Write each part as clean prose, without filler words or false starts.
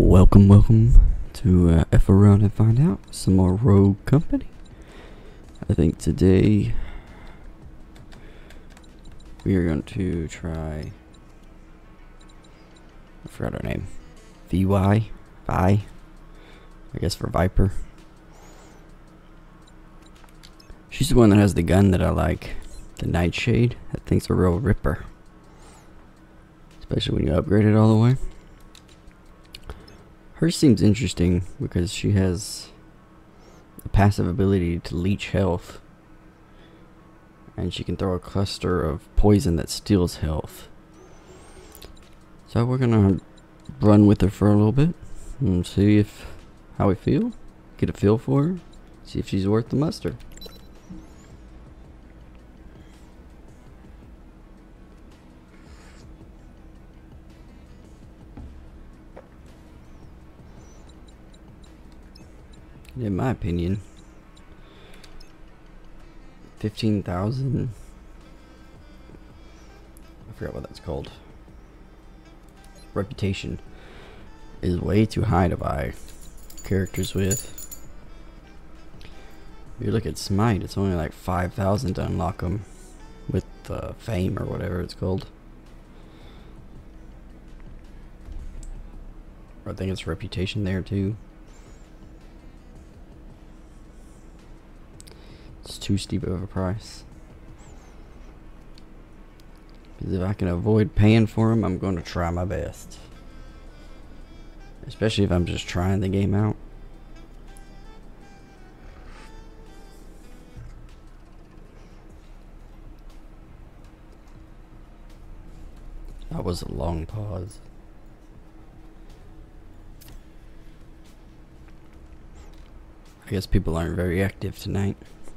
Welcome to F around and find out some more Rogue Company. I think today we are going to try, I forgot her name, Vi, I guess for Viper. She's the one that has the gun that I like, the Nightshade. That thing's a real ripper, especially when you upgrade it all the way. Hers seems interesting because she has a passive ability to leech health, and she can throw a cluster of poison that steals health. So we're gonna run with her for a little bit and see how we feel, get a feel for her, see if she's worth the mustard. In my opinion, 15,000, I forgot what that's called, reputation, is way too high to buy characters with. If you look at Smite, it's only like 5,000 to unlock them with fame or whatever it's called. I think it's reputation there too. It's too steep of a price. Because if I can avoid paying for them, I'm going to try my best. Especially if I'm just trying the game out. That was a long pause. I guess people aren't very active tonight.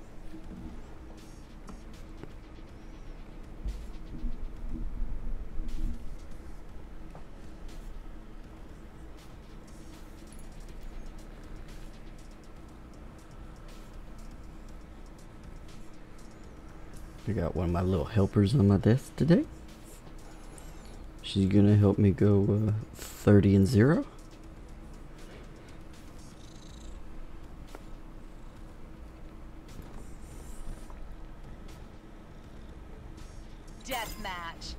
I got one of my little helpers on my desk today. She's gonna help me go 30-0. Deathmatch.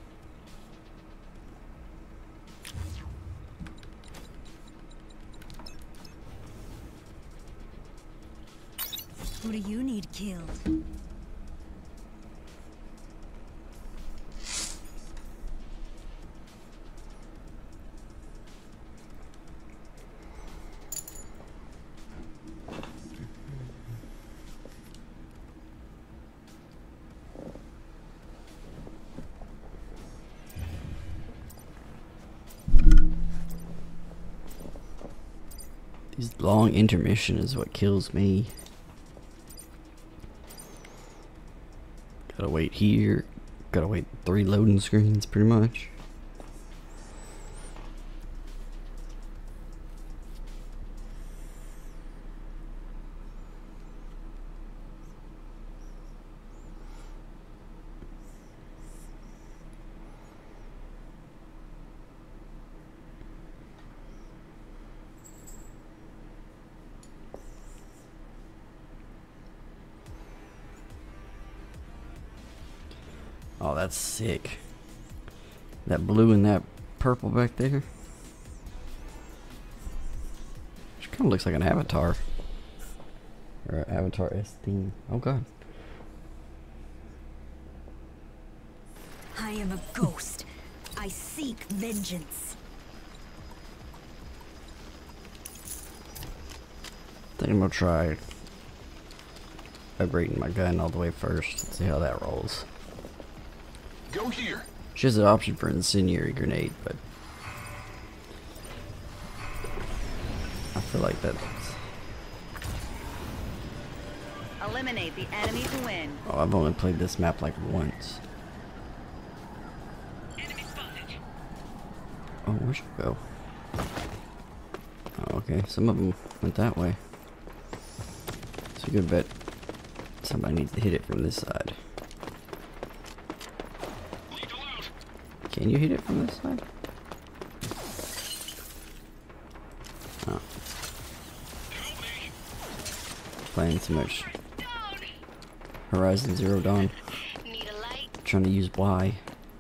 Who do you need killed? These long intermission is what kills me. Gotta wait here. Gotta wait 3 loading screens pretty much. Oh, that's sick. That blue and that purple back there. Which kind of looks like an avatar. Or an avatar S theme. Oh god. I am a ghost. I seek vengeance. I think I'm gonna try upgrading my gun all the way first. Let's see how that rolls. Go here. She has an option for incendiary grenade, but I feel like that's... Eliminate the enemy to win. Oh, I've only played this map like once. Enemy spotted. Oh, where'd she go? Oh, okay. Some of them went that way. It's a good bet somebody needs to hit it from this side. Can you hit it from this side? playing too much Horizon Zero Dawn. Need a light? Trying to use Y.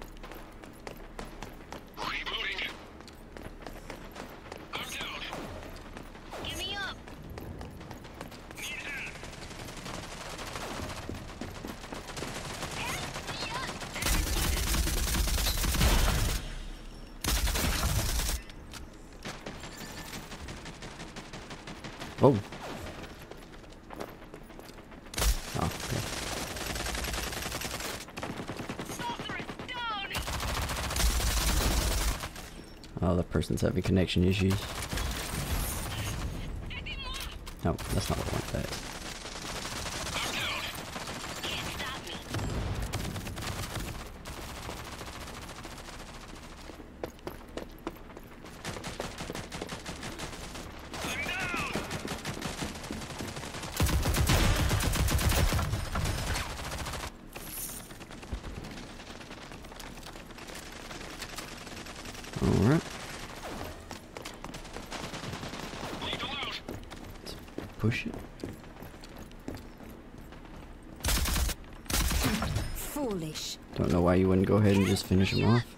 Rebooting. I'm down. Give me up. Oh. Oh, okay. Oh, that person's having connection issues. No, that's not what I want. That. Alright. Let's push it. Foolish. Don't know why you wouldn't go ahead and just finish him off.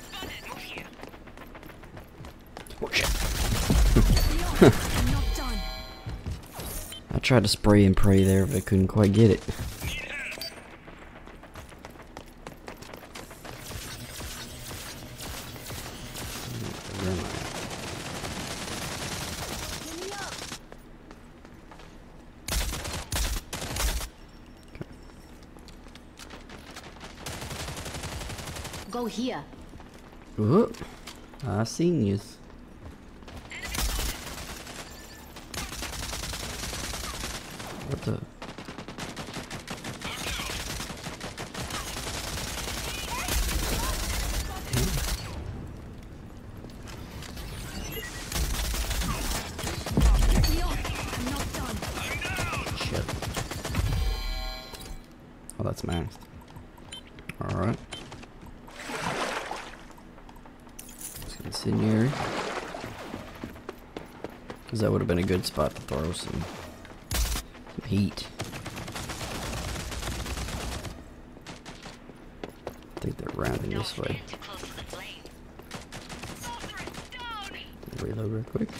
Oh shit. I'm not done. I tried to spray and pray there, but I couldn't quite get it. Where am I at? Give me up. Go here. Whoop. I seen yous. What the? Get me up. I'm not done. Shit. Oh, that's maxed. Alright. Incendiary. Because that would have been a good spot to throw some heat. I think they're rounding this way. Reload real quick.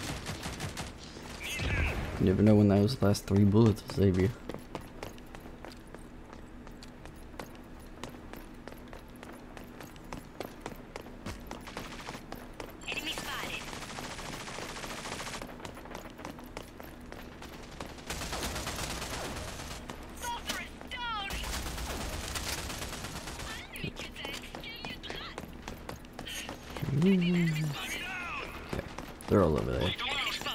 You never know when those last 3 bullets will save you. Enemy spotted. Okay, they're all over there. Help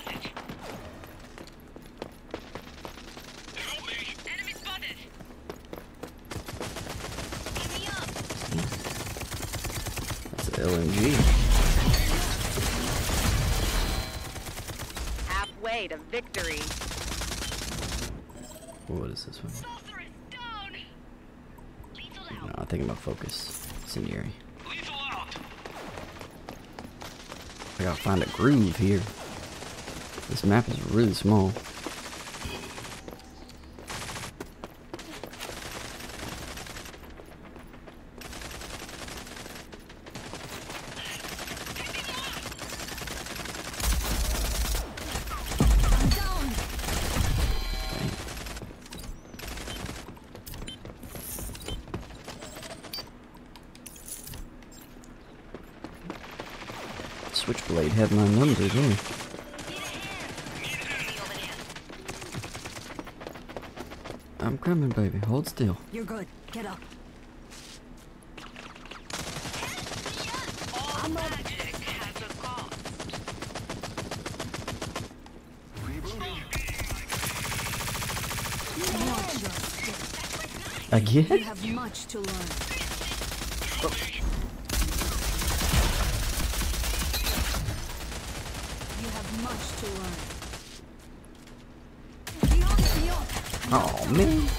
me. Enemy spotted. Give me up. That's an LMG. Halfway to victory. What is this one? Saucer is down. Lethal No, out. I'm thinking about focus. Incendiary. Lethal out. I gotta find a groove here. This map is really small. I'm down. Okay. Switchblade had my number there. Need a hand. Enemy over there. I'm coming, baby. Hold still. You're good. Get up. All magic has a cost. Rebooting. Watch your step. Again? You have much to learn. You have much to learn. Beyond. Oh man.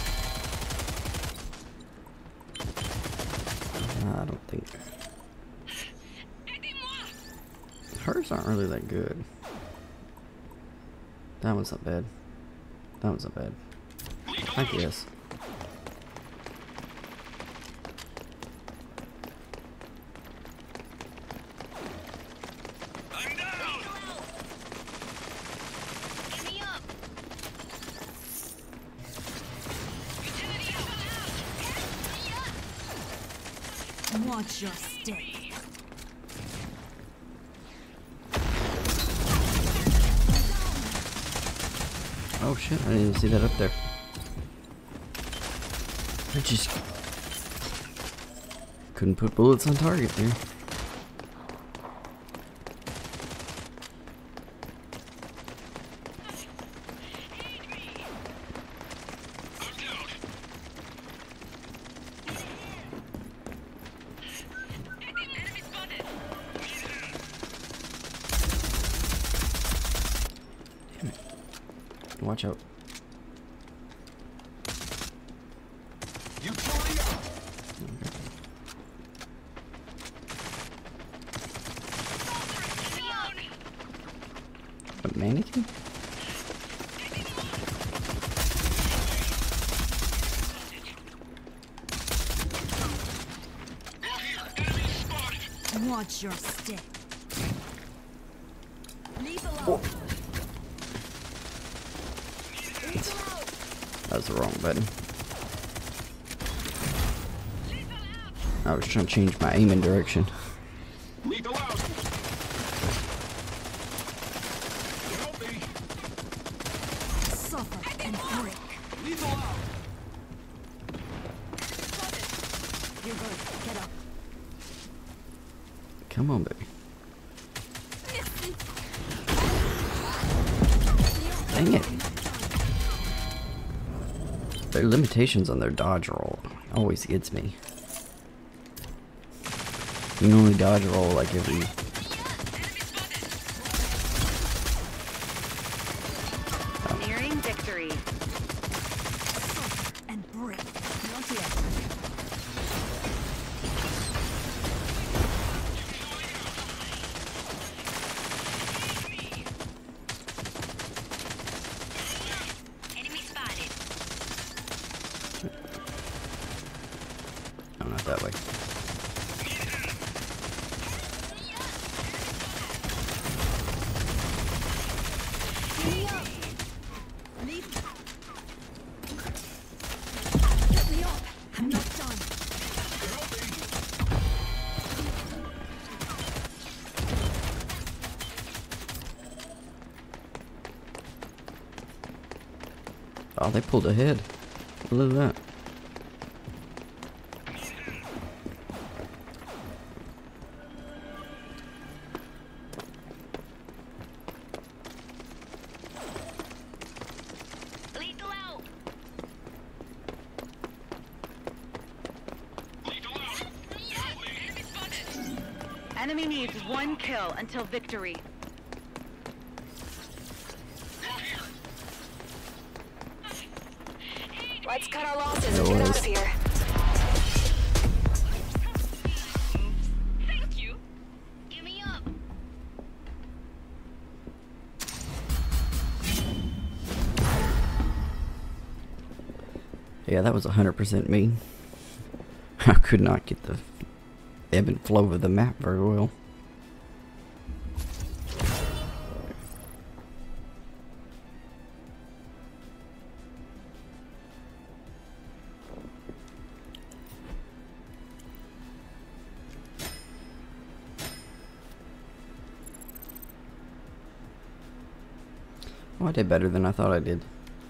I don't think hers aren't really that good. That one's not bad. That one's not bad. I guess. I'm down. Get me up. Utility out. Watch your step. Oh shit, I didn't even see that up there. I just couldn't put bullets on target there. I'm down. Enemy spotted. Watch out. Utility out. A mannequin? Out here. Enemy spotted. Watch your step. Leave alone. That was the wrong button. I was trying to change my aiming direction. Lethal out. Help me. Suffer and break. Lethal out. You're good. Get up. Come on, baby. Dang it. Their limitations on their dodge roll always gets me. You can only dodge roll like every... Nearing victory. Suffer and break. Not yet. Enemy spotted. No, not that way. Leave. Get me up. I'm not done. Oh, they pulled ahead. Look at that. Lethal out. Lethal out. Help me. Enemy spotted. Enemy needs one kill until victory. Out here. Let's cut our losses There and get out was. of here. Thank you. Give me up. Yeah, that was 100% me. I could not get the ebb and flow of the map very well. Oh, I did better than I thought I did.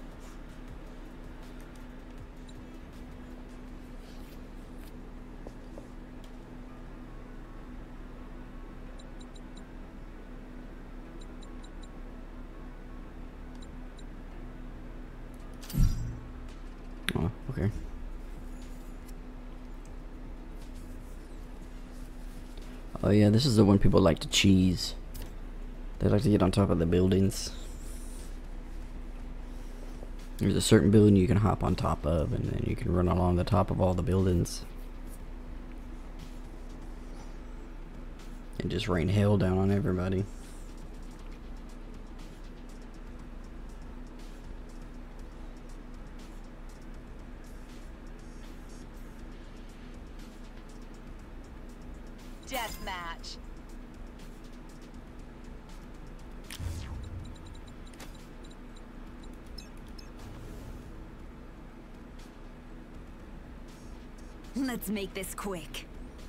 Oh, okay. Oh yeah, this is the one people like to cheese. They like to get on top of the buildings. There's a certain building you can hop on top of, and then you can run along the top of all the buildings. And just rain hell down on everybody. deathmatch. Let's make this quick.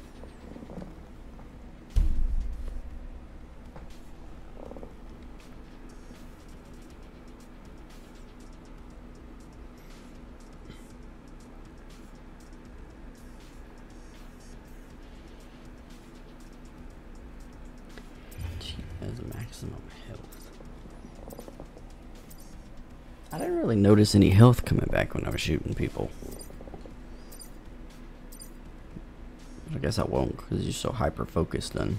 She has maximum health. I didn't really notice any health coming back when I was shooting people. I guess I won't because you're so hyper focused on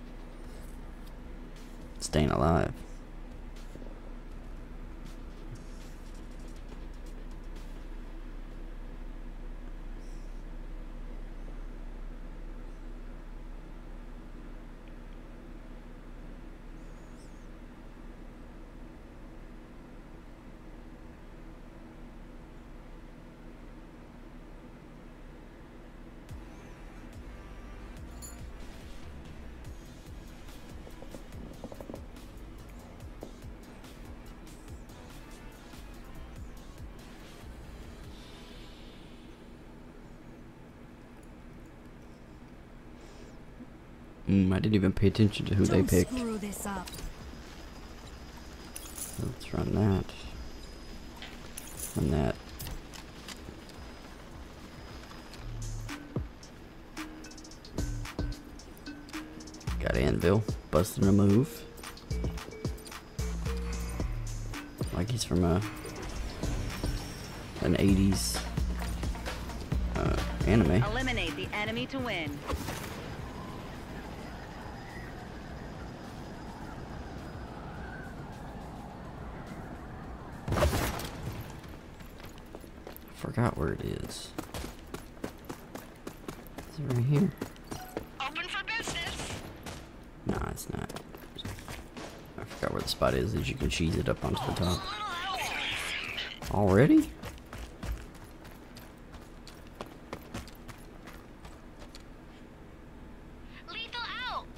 staying alive. I didn't even pay attention to who they picked. Screw this up. Let's run that. Run that. Got Anvil. Busting a move. Like he's from an 80s anime. Eliminate the enemy to win. Forgot where it is. Is it right here? Open for business. Nah, it's not. I forgot where the spot is that you can cheese it up onto the top. Already? Lethal out.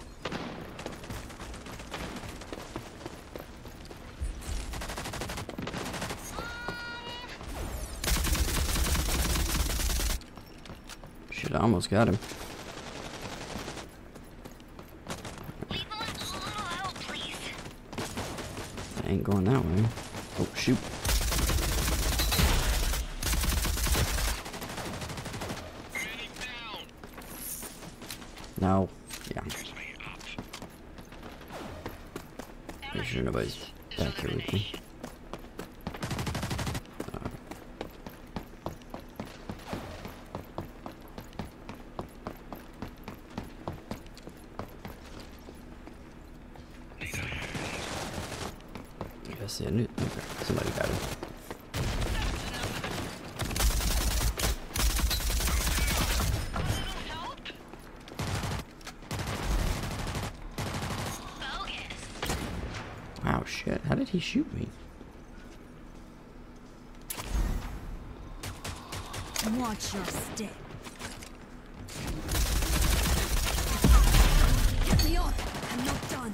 Shit, I almost got him. I ain't going that way. Oh, shoot. No. Yeah. Make sure nobody's back here with me. Yes, yeah, okay. Somebody got him. Wow, shit. How did he shoot me? Watch your step. Get me on. I'm not done.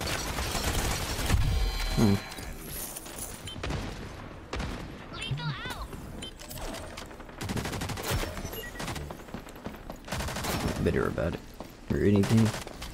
Lethal out. Not bitter about it. Or anything.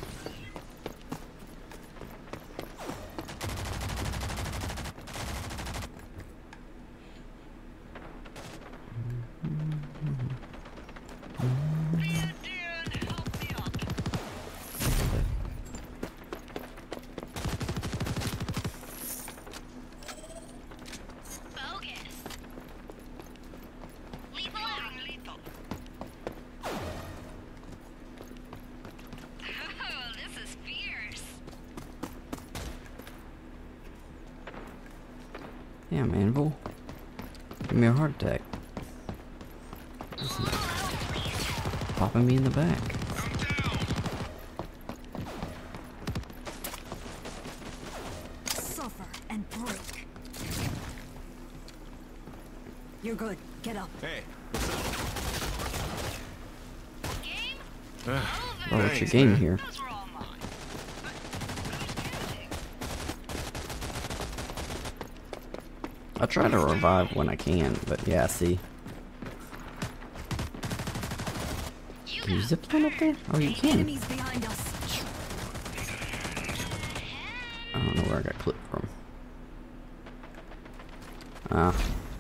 Damn, Anvil. Give me a heart attack. Popping me in the back. Suffer and break. You're good. Get up. Hey. Oh, what's your game here? Those were all I try to revive when I can, but yeah, see. Can you zip line up there? Oh, you can. Enemies behind us. I don't know where I got clipped from. Ah.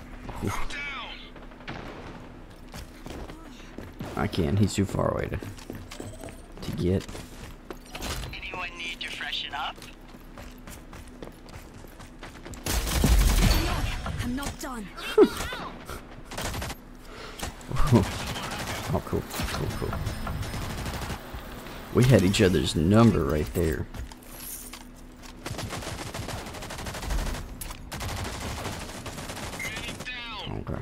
I can't. He's too far away to get. Anyone need to freshen up? I'm not done. Oh, cool. Cool, cool. We had each other's number right there. Okay.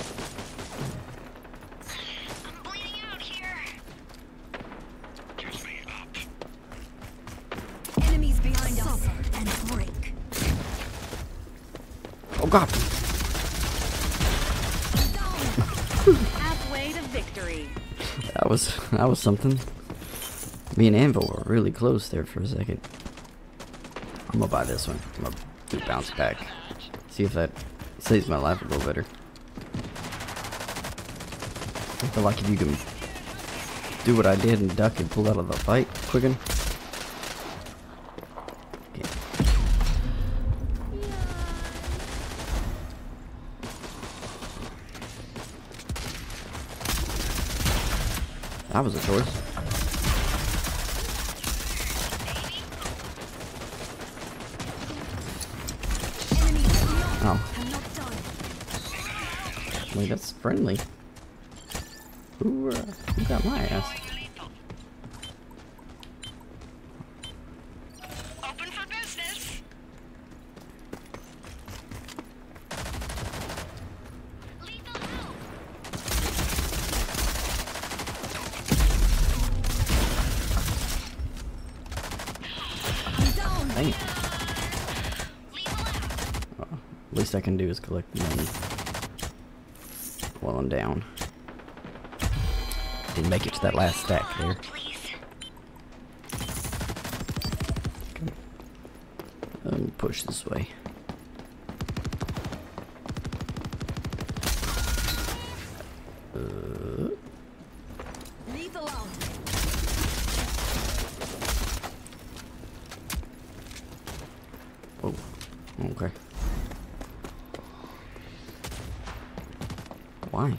I'm bleeding out here. Catch me up. Enemies behind us. And break. Oh god. Halfway to victory. That was something. Me and Anvil were really close there for a second. I'm gonna buy this one. I'm gonna do bounce back. See if that saves my life a little better. I feel like if you can do what I did and duck and pull out of the fight quicken. Okay. That was a choice. Oh. I'm not done. Wait, that's friendly. Who got my ass? Open for business. I'm down. Dang it. Least I can do is collect money while I'm down. Didn't make it to that last stack there. Push this way. Leave alone. Oh, okay. Why?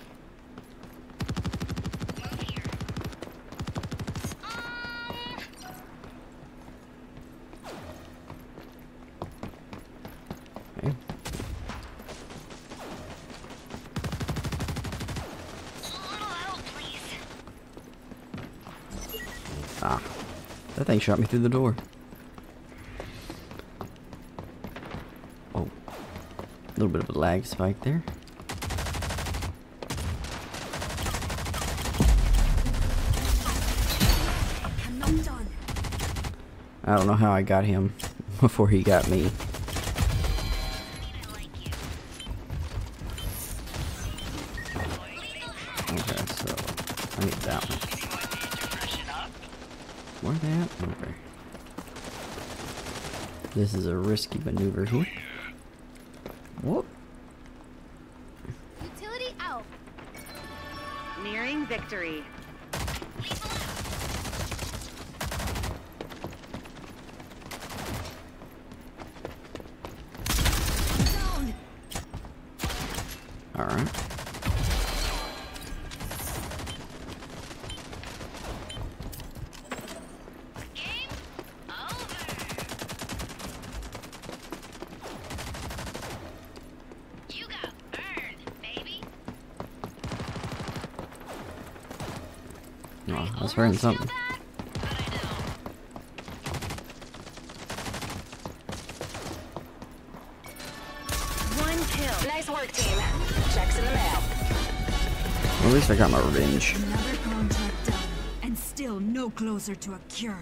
Okay. Ah, that thing shot me through the door. Oh, a little bit of a lag spike there. I'm not done. I don't know how I got him before he got me. Okay, so I need that one. Where they at? Okay. This is a risky maneuver here. Whoop. Utility out. Nearing victory. Down. Alright. Oh, I was hearing something. One kill. Nice work, team. Checks in the mail. Well, at least I got my revenge. Another contract done. And still no closer to a cure.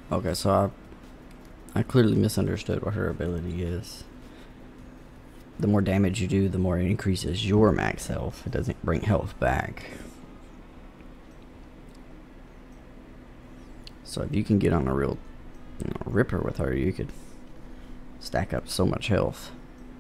Okay, so I clearly misunderstood what her ability is. The more damage you do, the more it increases your max health. It doesn't bring health back. So if you can get on a real ripper with her, you could stack up so much health.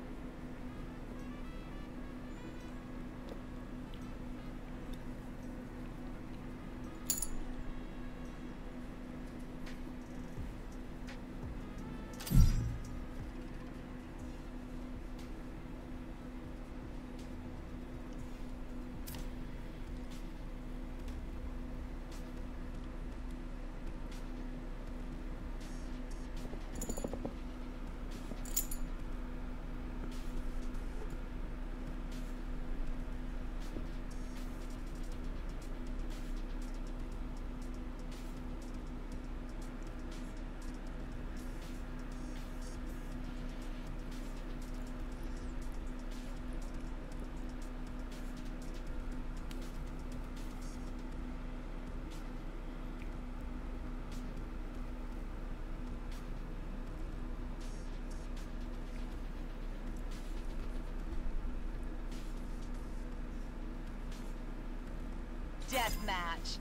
Deathmatch.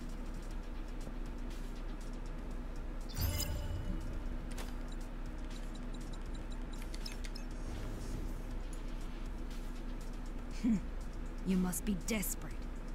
You must be desperate.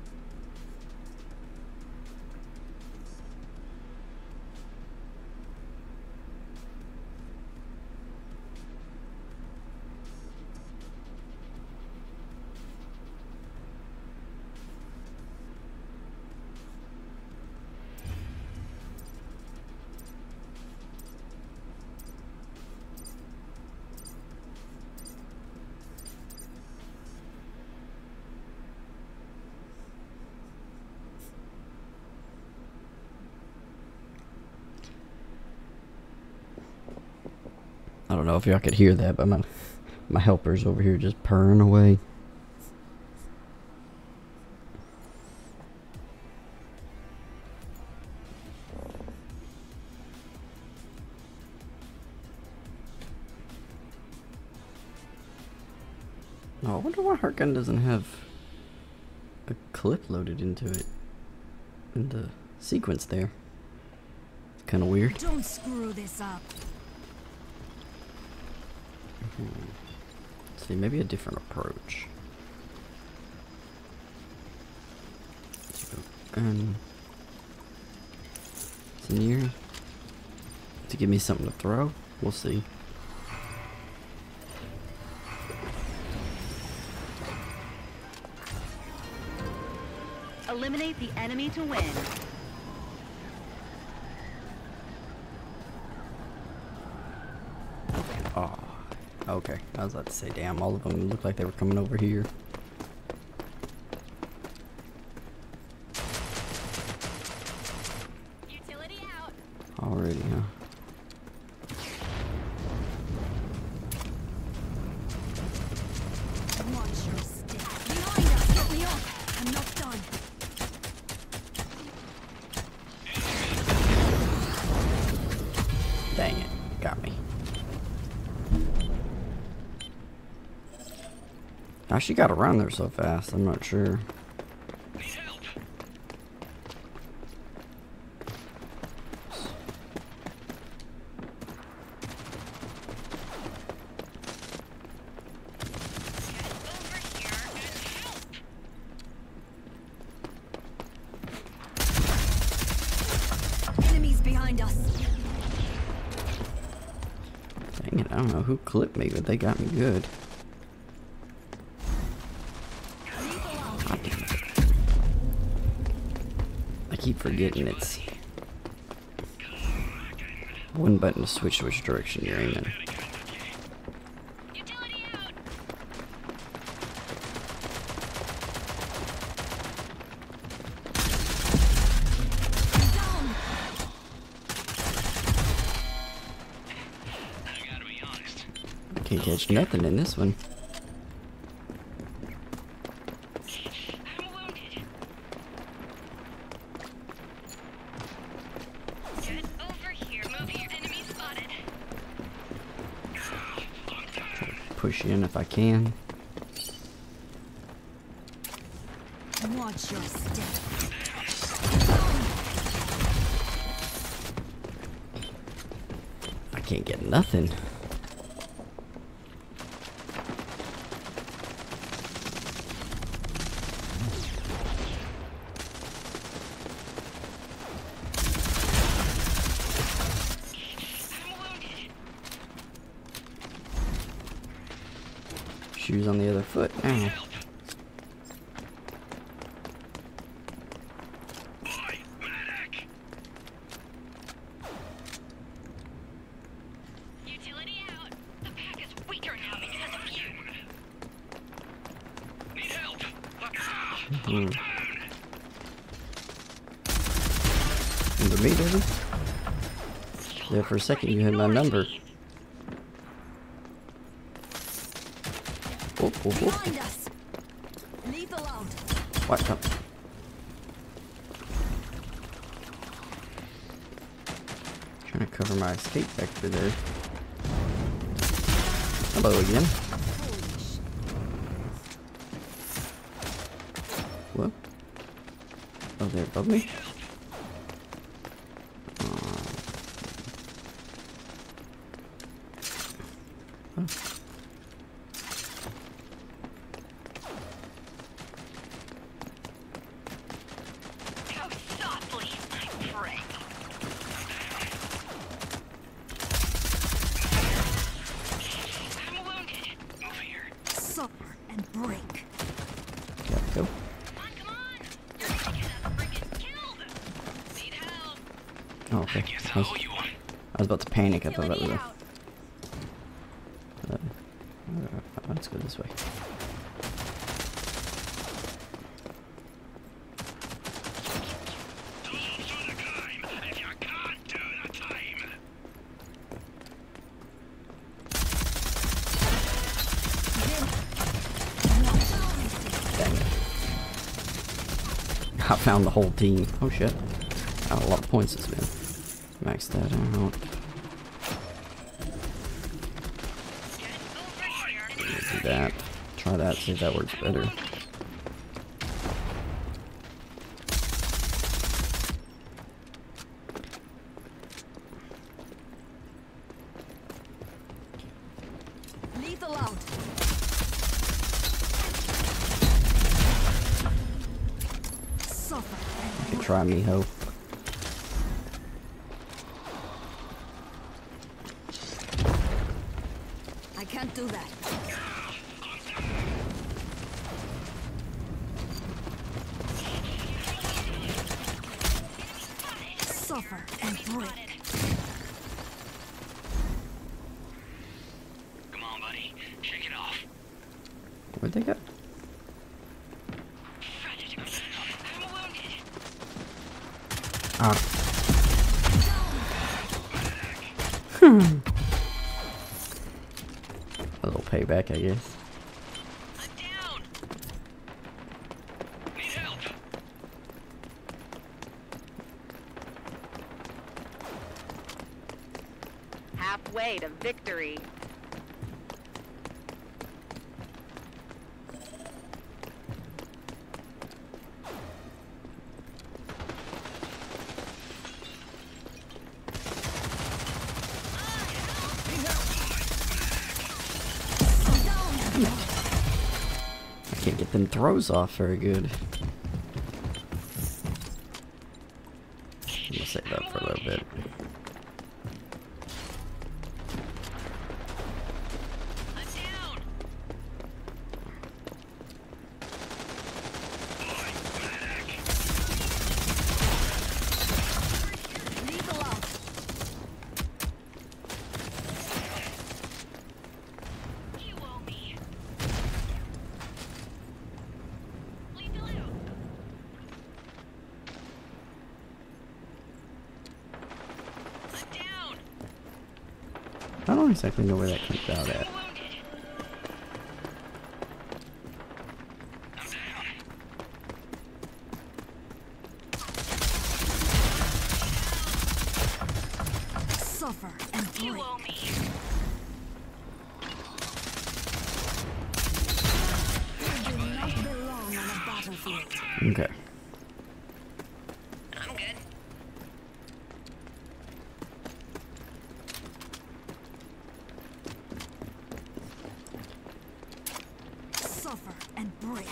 I don't know if y'all could hear that, but my helper's over here just purring away. Oh, I wonder why her gun doesn't have a clip loaded into it in the sequence there. It's kind of weird. Don't screw this up. Let's see, maybe a different approach. Gun. It's in here. To give me something to throw. We'll see. Eliminate the enemy to win. Oh, okay. I was about to say, damn, all of them looked like they were coming over here. Utility out. Already, huh? Watch your step. Behind us! Get me off! I'm not done. Dang it. Got me. How she got around there so fast, I'm not sure. Need help. Enemies behind us. Dang it, I don't know who clipped me, but they got me good. God damn it. I keep forgetting it's one button to switch which direction you're aiming. Utility out. Down. I gotta be honest. I can't catch nothing in this one. I'm wounded. Get over here. Moving. push in if I can. Watch your step. I can't get nothing. Shoes on the other foot. Ow. Utility out. The pack is weaker now because of you. Need help. Mm. Under me, baby. Yeah, for a second you had my number. Whoop, whoop, whoop. Behind us. Lethal out. What? Oh. Trying to cover my escape vector there. Hello again. What? Oh, they're above me? Oh. Go softly, my prey. I'm wounded. Move here. Suffer and break. Gotta go. Come on. You're gonna get us friggin' killed. Need help. Oh, okay. Guess I I was, owe you one. I was about to panic. I thought that was Utility a... out. Let's go this way. Don't move through the climb if you can't do the time. Dang it. I found the whole team. Oh shit. Got a lot of points this man. Max that out. Do that. Try that, see if that works better. Lethal out. Suffer and You can try me, ho. I can't do that. Suffer and break. Come on, buddy. Shake it off. Where'd they go? I'm wounded. Ah. A little payback, I guess. I'm down. Need help. Halfway to victory. I can't get them throws off very good. I'm gonna save that for a little bit. I'm down. Lethal out. You owe me. Lethal out. I'm down. I don't exactly know where that comes out at. I'm wounded. I'm down. Suffer and You break. owe me. Okay. I'm good. Suffer and break.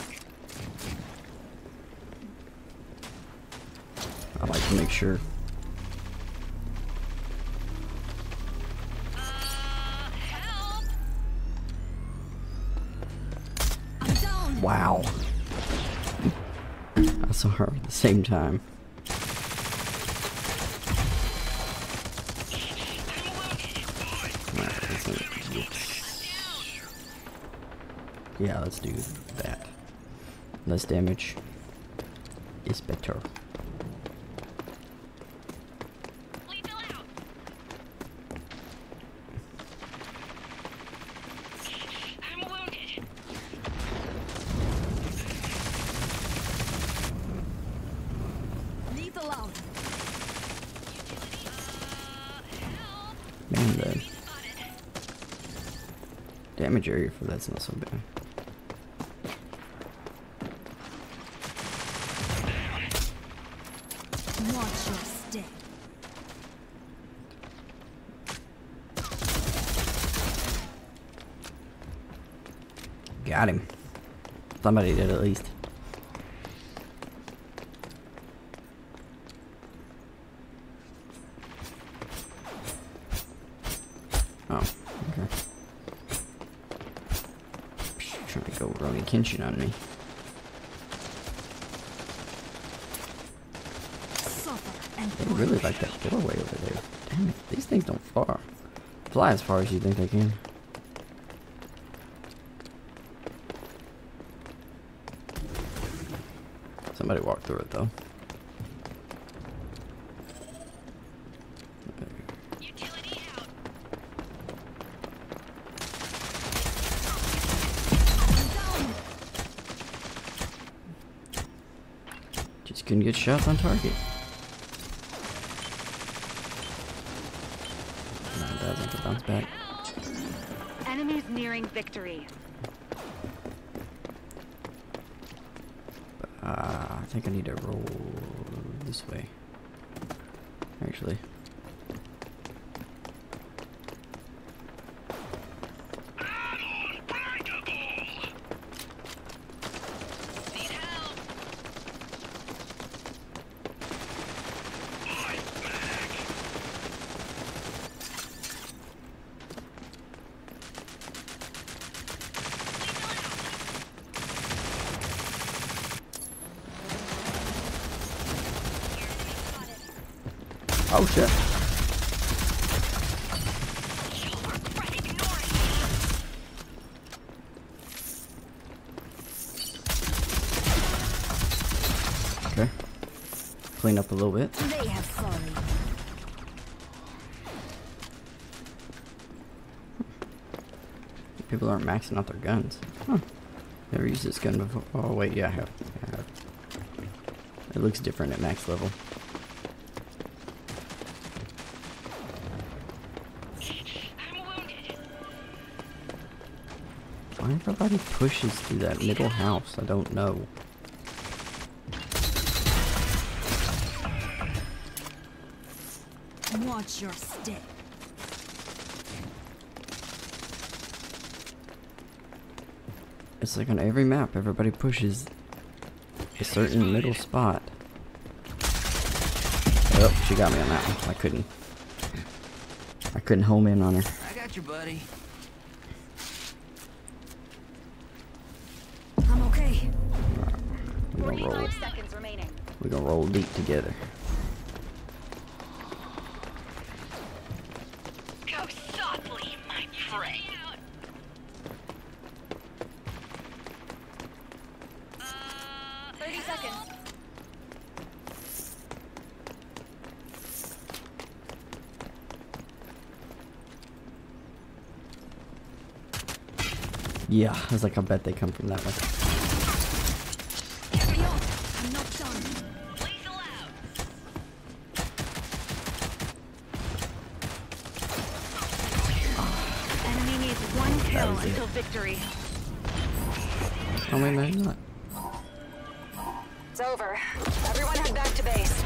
I like to make sure. Help! I'm down. Wow. I saw her at the same time. Alright, yeah, let's do that. Less damage is better. Lethal out! I'm wounded. Lethal out. Help! Man, the Spotted. damage area for that's not so bad. Watch your step. Got him. Somebody did at least. Oh, okay. Trying to go Ronin Kenshin on me. Suffer and They break. really like that doorway over there. Damn it, these things don't fly as far as you think they can. Somebody walked through it though. Utility out. Just couldn't get shots on target. No, it doesn't. It bounce back. Enemies nearing victory. I think I need to roll this way. Actually. Need help. Oh shit. Okay. Clean up a little bit. They have fallen. People aren't maxing out their guns. Huh. Never used this gun before. Oh wait, yeah, I have. It looks different at max level. I'm wounded. Why everybody pushes through that middle house? I don't know. Watch your step. It's like on every map, everybody pushes a certain middle spot. Oh, she got me on that one. I couldn't home in on her. I got you, buddy. I'm okay. We're gonna roll. 45 seconds remaining. We're gonna roll deep together. Go softly, my prey. 30 seconds. Yeah, I was like, I bet they come from that way. Yo, I'm not done. Lethal out. Enemy needs one kill was it. until victory. Oh wait, maybe not. It's over. Everyone head back to base.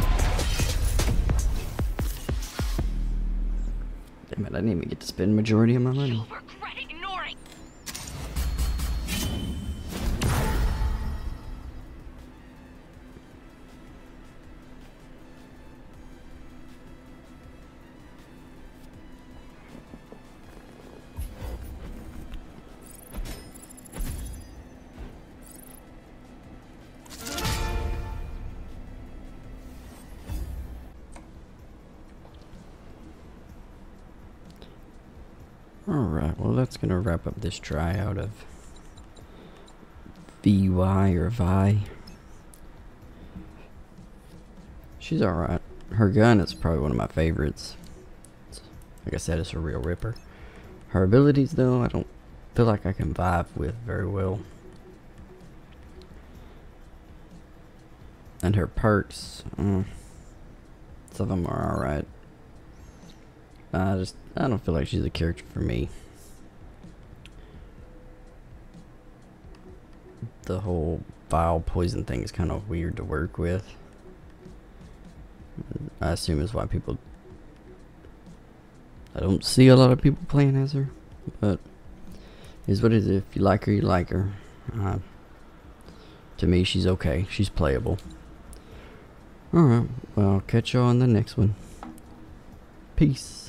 Damn it, I didn't even get to spend majority of my money. You'll regret ignoring. Alright, well that's gonna wrap up this tryout of VY or Vi. She's alright. Her gun is probably one of my favorites. Like I said, it's a real ripper. Her abilities though, I don't feel like I can vibe with very well. And her perks, some of them are alright. I don't feel like she's a character for me. The whole vile poison thing is kind of weird to work with. I assume is why people... I don't see a lot of people playing as her, but is what it is. If you like her, you like her. To me, she's okay. She's playable. Alright, well, I'll catch y'all on the next one. Peace.